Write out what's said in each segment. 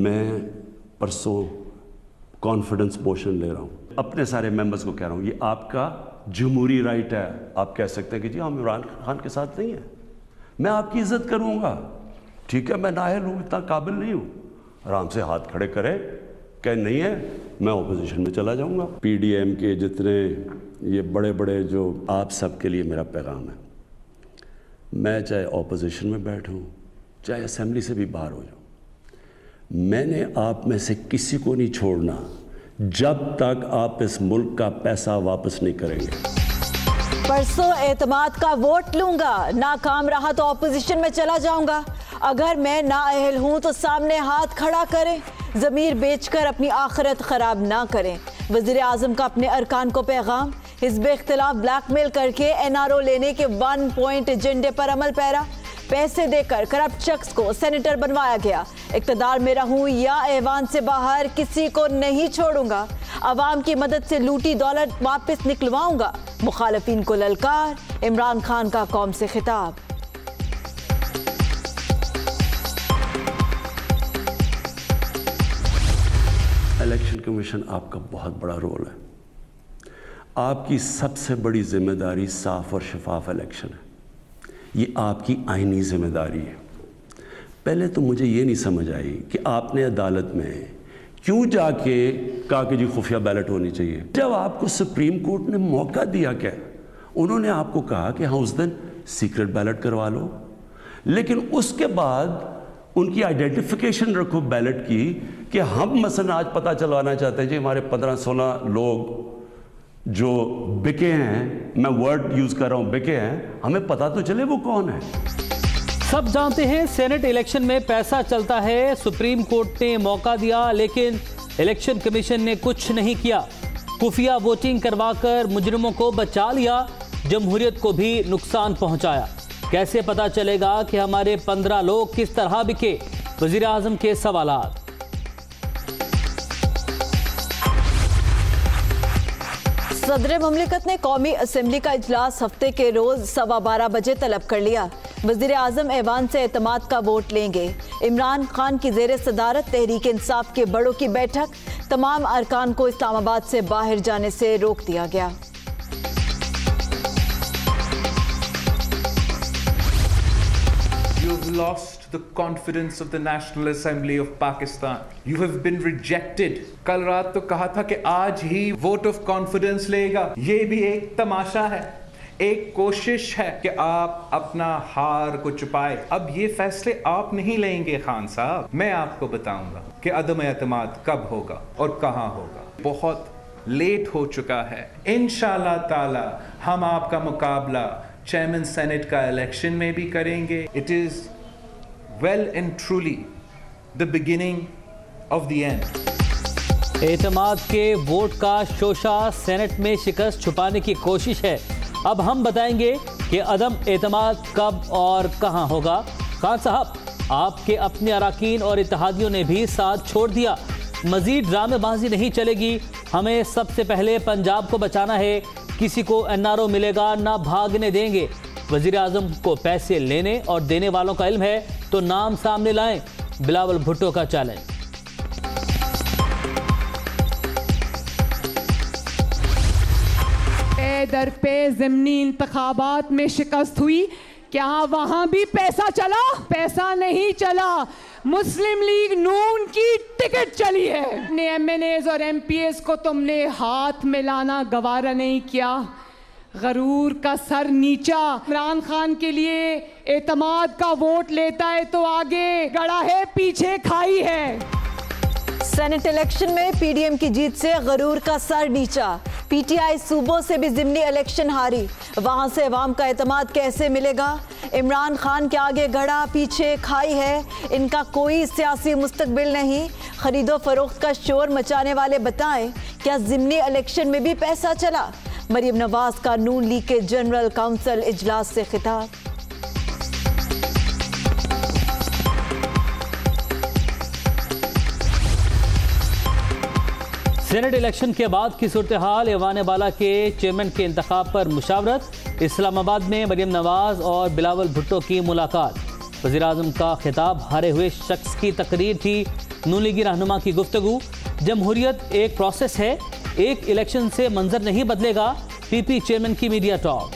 मैं परसों confidence motion ले रहा हूँ, अपने सारे मेंबर्स को कह रहा हूँ ये आपका जमहूरी राइट है। आप कह सकते हैं कि जी हम इमरान खान के साथ नहीं हैं, मैं आपकी इज्जत करूँगा, ठीक है, मैं नाअहल हूँ, इतना काबिल नहीं हूँ, आराम से हाथ खड़े करें, कह नहीं है मैं ओपोजिशन में चला जाऊँगा। PDM के जितने ये बड़े बड़े जो आप सब के लिए मेरा पैगाम है, मैं चाहे ओपोजिशन में बैठूँ चाहे असेंबली से भी बाहर हो जाऊँ, मैंने आप में से किसी को नहीं छोड़ना जब तक आप इस मुल्क का पैसा वापस नहीं करेंगे। परसों एतमाद का वोट लूंगा, नाकाम रहा तो ऑपोजिशन में चला जाऊंगा, अगर मैं नाअहल हूं तो सामने हाथ खड़ा करें, ज़मीर बेचकर अपनी आखिरत खराब ना करें। वज़ीर आज़म का अपने अरकान को पैगाम, हिज़्ब इख्तिलाफ ब्लैकमेल करके NRO लेने के 1 पॉइंट एजेंडे पर अमल पैरा, पैसे देकर करप्ट शख्स को सेनेटर बनवाया गया, इक़्तिदार में रहूं या ऐवान से बाहर किसी को नहीं छोड़ूंगा, अवाम की मदद से लूटी दौलत वापस निकलवाऊंगा, मुखालिफिन को ललकार, इमरान खान का कौम से खिताब। इलेक्शन कमीशन आपका बहुत बड़ा रोल है, आपकी सबसे बड़ी जिम्मेदारी साफ और शफाफ इलेक्शन है, ये आपकी आईनी जिम्मेदारी है। पहले तो मुझे ये नहीं समझ आई कि आपने अदालत में क्यों जाके कहा कि जी खुफिया बैलेट होनी चाहिए, जब आपको सुप्रीम कोर्ट ने मौका दिया। क्या उन्होंने आपको कहा कि हाँ उस दिन सीक्रेट बैलेट करवा लो, लेकिन उसके बाद उनकी आइडेंटिफिकेशन रखो बैलेट की कि हम मसलन आज पता चलवाना चाहते हैं जी हमारे 15-16 लोग जो बिके हैं, मैं वर्ड यूज कर रहा हूं बिके हैं, हमें पता तो चले वो कौन है। सब जानते हैं सेनेट इलेक्शन में पैसा चलता है, सुप्रीम कोर्ट ने मौका दिया लेकिन इलेक्शन कमीशन ने कुछ नहीं किया, खुफिया वोटिंग करवाकर मुजरिमों को बचा लिया, जमहूरियत को भी नुकसान पहुंचाया। कैसे पता चलेगा कि हमारे 15 लोग किस तरह बिके? वजीर आजम के सवालात। सदर ममलिकत ने कौमी असम्बली का इजलास हफ्ते के रोज 12:15 बजे तलब कर लिया। वजीर आजम ऐवान से एतमाद का वोट लेंगे। इमरान खान की जेर सदारत तहरीक इंसाफ के बड़ों की बैठक, तमाम अरकान को इस्लामाबाद से बाहर जाने से रोक दिया गया। You've lost the confidence of the National Assembly of Pakistan. You have been rejected. कल रात तो कहा था कि आज ही वोट ऑफ कॉन्फिडेंस लेगा। ये भी एक तमाशा है, एक कोशिश है कि आप अपना हार को छुपाए। अब ये फैसले आप नहीं लेंगे खान साहब, मैं आपको बताऊंगा कि अदम एतमाद कब होगा और कहां होगा। बहुत लेट हो चुका है। इंशाअल्लाह ताला हम आपका मुकाबला चेयरमैन सेनेट का इलेक्शन में भी करेंगे। It is well and truly the beginning of the end. एतमाद के वोट का शोशा, सेनेट में शिकस्त छुपाने की कोशिश है। अब हम बताएंगे कि अदम एतमाद कब और कहां होगा। खान साहब, आपके अपने अराकीन और इत्तेहादियों ने भी साथ छोड़ दिया। मजीद ड्रामेबाजी नहीं चलेगी, हमें सबसे पहले पंजाब को बचाना है, किसी को NRO मिलेगा ना भागने देंगे। वजीर आजम को पैसे लेने और देने वालों का इल्म है तो नाम सामने लाएं, बिलावल भुट्टो का चैलेंज। दर पे ज़िमनी इंतखाबात में शिकस्त हुई, क्या वहां भी पैसा चला? पैसा नहीं चला, मुस्लिम लीग नून की टिकट चली है। अपने MNAs और MPAs को तुमने हाथ मिलाना गवारा नहीं किया, गरूर का सर नीचा। इमरान खान के लिए एतमाद का वोट लेता है तो आगे गड़ा है, पीछे खाई है। सेनेट इलेक्शन में PDM की जीत से गरूर का सर नीचा। PTI सूबों से भी ज़िमनी इलेक्शन हारी, वहां से अवाम का एतमाद कैसे मिलेगा? इमरान खान के आगे गड़ा, पीछे खाई है, इनका कोई सियासी मुस्तकबिल नहीं। खरीदो फरोख्त का शोर मचाने वाले बताएं, क्या ज़िमनी इलेक्शन में भी पैसा चला? मरीम नवाज का नून लीग के जनरल काउंसिल इजलास से खिताब। सेनेट इलेक्शन के बाद की सूरत हाल, ऐवान बाला के चेयरमैन के इंतखाब पर मुशावरत। इस्लामाबाद में मरीम नवाज और बिलावल भुट्टो की मुलाकात। वज़ीर आज़म का खिताब हारे हुए शख्स की तकरीर थी। नून लीगी रहनुमा की गुफ्तगू। जमहूरियत एक प्रोसेस है, एक इलेक्शन से मंजर नहीं बदलेगा। पीपी चेयरमैन की मीडिया टॉक।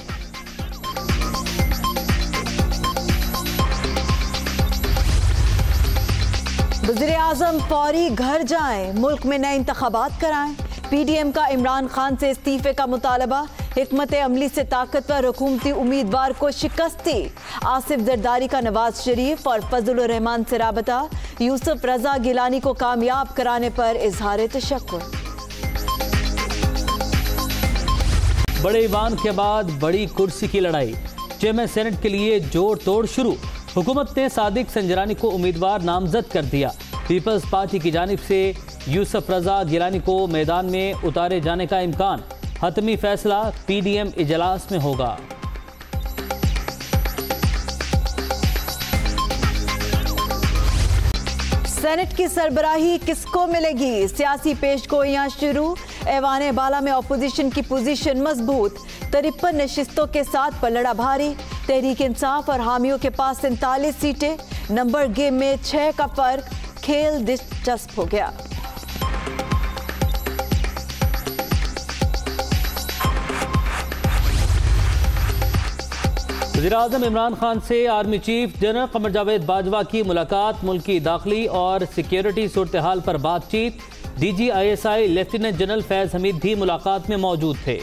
वज़ीर-ए-आज़म फौरी घर जाएं, मुल्क में नए इंतखाबात कराएं। पीडीएम का इमरान खान से इस्तीफे का मुतालबा। हिकमत अमली से ताकतवर हुकूमती उम्मीदवार को शिकस्ती। आसिफ जरदारी का नवाज शरीफ और फजलुर रहमान से राबता। यूसुफ रजा गिलानी को कामयाब कराने पर इजहार तशक्कुर। बड़े ईवान के बाद बड़ी कुर्सी की लड़ाई। चेयरमैन सेनेट के लिए जोड़ तोड़ शुरू। हुकूमत ने सादिक संजरानी को उम्मीदवार नामजद कर दिया। पीपल्स पार्टी की जानिब से यूसुफ रजा गिलानी को मैदान में उतारे जाने का इम्कान। हतमी फैसला पीडीएम इजलास में होगा। सेनेट की सरबराही किसको मिलेगी? सियासी पेशगोइयां शुरू। ऐवान बाला में अपोजिशन की पोजीशन मजबूत। 53 नशिस्तों के साथ पलड़ा भारी। तहरीक इंसाफ और हामियों के पास 47 सीटें। नंबर गेम में 6 का फर्क। खेल दिलचस्प हो गया। वज़ीर-ए-आज़म इमरान खान से army chief general Qamar Javed Bajwa की मुलाकात। मुल्की दाखिली और सिक्योरिटी सूरत हाल पर बातचीत। DGISI lieutenant general Faiz Hameed भी मुलाकात में मौजूद थे।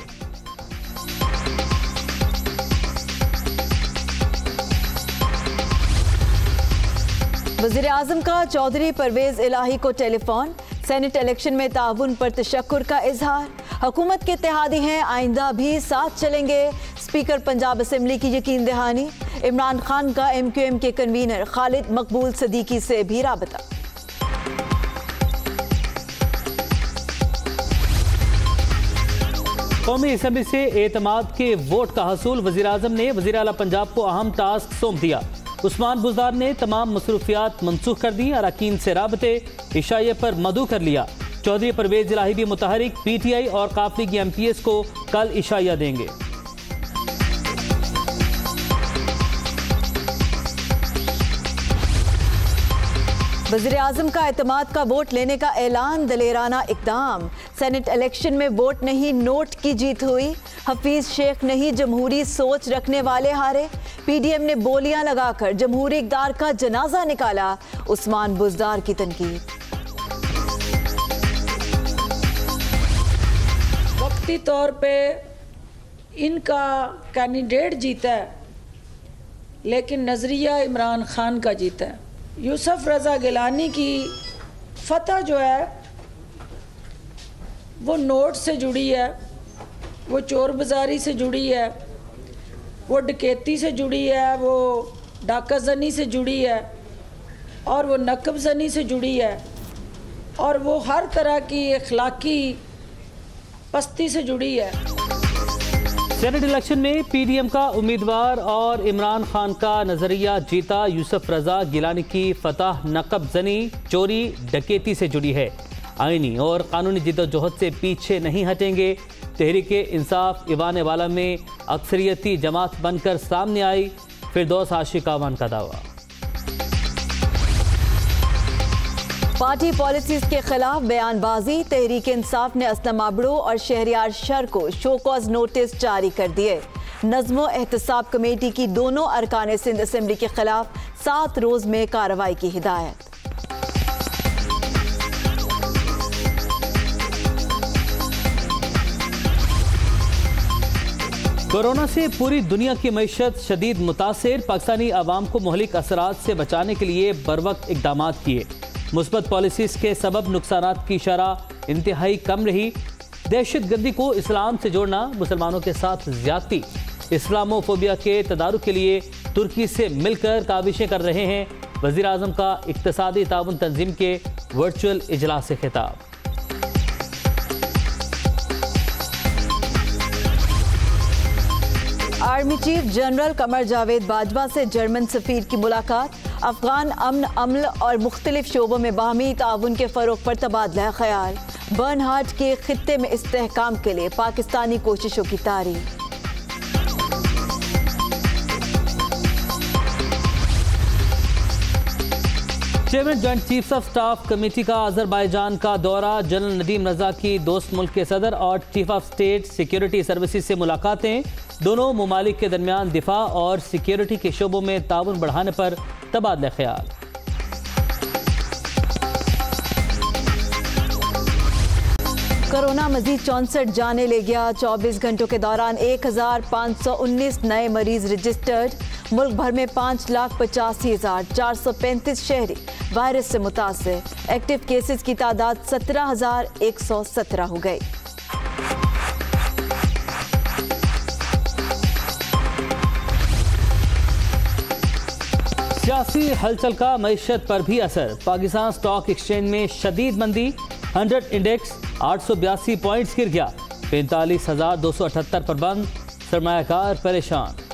वज़ीर-ए-आज़म का चौधरी परवेज इलाही को टेलीफोन। सेनेट इलेक्शन में ताउन पर तशक्कुर का इजहार। हुकूमत के इत्तेहादी हैं, आइंदा भी साथ चलेंगे। स्पीकर पंजाब असेंबली की यकीन दहानी। इमरान खान का MQM के कन्वीनर खालिद मकबूल सदीकी से भी राबता। कौमी असेंबली से एतमाद के वोट का हसूल। वज़ीर-ए-आज़म ने वज़ीर आला पंजाब को अहम टास्क सौंप दिया। उस्मान बुज़दार ने तमाम मसरूफियात मनसूख कर दी। अरकान से राबते इशाये पर मदू कर लिया। चौधरी परवेज इलाही भी मुतहरिक। PTI और काफली की MPS को कल इशाया देंगे। वज़ीर-ए-आज़म का एतमाद का वोट लेने का ऐलान। दलेराना इक़दाम। सेनेट इलेक्शन में वोट नहीं नोट की जीत हुई। हफीज शेख नहीं जमहूरी सोच रखने वाले हारे। PDM ने बोलियां लगाकर जमहूरी इक़दार का जनाजा निकाला। उस्मान बुज़दार की तनकीद। वक्ती तौर पे इनका कैंडिडेट जीता है, लेकिन नज़रिया इमरान खान का जीता है। यूसुफ रजा गिलानी की फतह जो है वो नोट से जुड़ी है, वो चोर बाज़ारी से जुड़ी है, वो डकैती से जुड़ी है, वो डाका जनी से जुड़ी है, और वो नकब जनी से जुड़ी है, और वो हर तरह की अखलाकी पस्ती से जुड़ी है। सेनेट इलेक्शन में PDM का उम्मीदवार और इमरान खान का नजरिया जीता। यूसुफ रजा गिलानी की फतह नकब जनी, चोरी, डकैती से जुड़ी है। आईनी और कानूनी जिद्दोजहद से पीछे नहीं हटेंगे। तहरीक इंसाफ ईवान वाला में अक्सरियती जमात बनकर सामने आई। फिरदौस आशिक आवान का दावा। पार्टी पॉलिसीज के खिलाफ बयानबाजी। तहरीक इंसाफ ने असलम आबड़ो और शहरियार शर को शो कॉज नोटिस जारी कर दिए। नज़्म एहतसाब कमेटी की दोनों अरकान सिंध असेंबली के खिलाफ 7 रोज में कार्रवाई की हिदायत। कोरोना से पूरी दुनिया की मईशत शदीद मुतासिर। पाकिस्तानी आवाम को मुहलिक असरात से बचाने के लिए बरवक्त इकदाम किए। मुस्बत पॉलिसीज के सबब नुकसानात की शरह इंतहाई कम रही। दहशत गर्दी को इस्लाम से जोड़ना, मुसलमानों के साथ ज्यादती, इस्लामोफोबिया के तदारुक के लिए तुर्की से मिलकर काविशें कर रहे हैं। वज़ीर आज़म का इक्तसादी ताउन तंजीम के वर्चुअल इजलास से खिताब। Army chief general Qamar Javed Bajwa से जर्मन सफीर की मुलाकात। अफगान अमन अमल और मुख्तलिफ शोबों में बाहमी ताउन के फ़रोग पर तबादला ख्याल। बर्नहार्ट के खित्ते में इस्तेहकाम के लिए पाकिस्तानी कोशिशों की तारीफ। Chairman joint chiefs of staff committee का अजरबैजान का दौरा, जनरल नदीम रजा की दोस्त मुल्क के सदर और chief of state security services से मुलाकातें, दोनों ममालिक के दरमियान दिफा और सिक्योरिटी के शोबों में ताउन बढ़ाने पर तबादला ख्याल। कोरोना मजीद 64 जाने ले गया। 24 घंटों के दौरान 1519 नए मरीज रजिस्टर्ड। मुल्क भर में 5,85,435 शहरी वायरस से मुतासर। एक्टिव केसेस की तादाद 17,117 हो गई। सियासी हलचल का मईशत पर भी असर। पाकिस्तान स्टॉक एक्सचेंज में शदीद मंदी, 100 इंडेक्स 882 पॉइंट्स गिर गया। 45,278 पर बंद, सरमायाकार परेशान।